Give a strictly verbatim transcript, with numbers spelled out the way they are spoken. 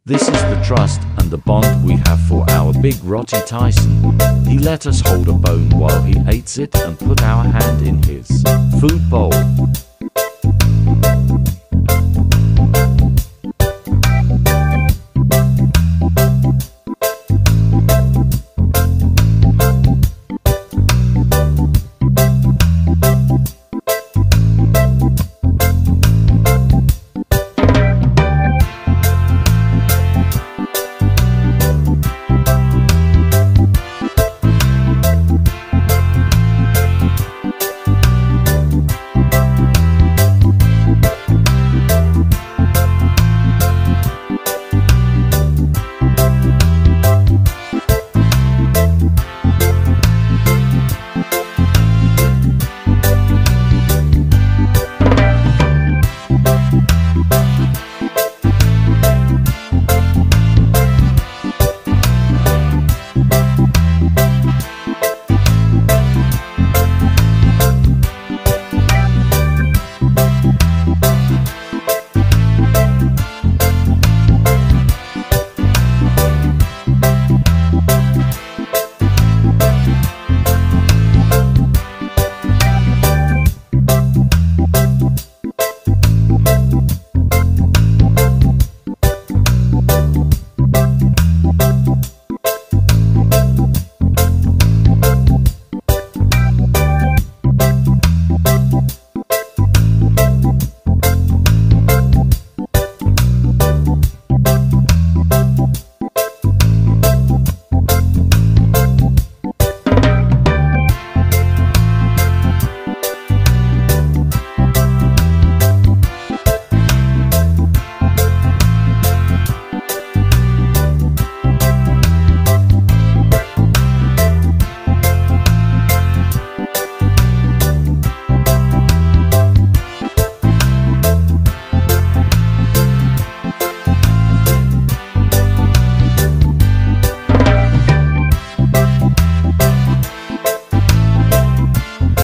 This is the trust and the bond we have for our big Rotty Tyson. He let us hold a bone while he ate it and put our hand in his food bowl.